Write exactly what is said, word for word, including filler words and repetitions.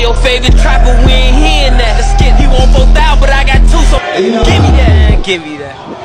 your favorite trapper, we ain't hearing that. The skit, he want four thousand, but I got two, so give me that, give me that.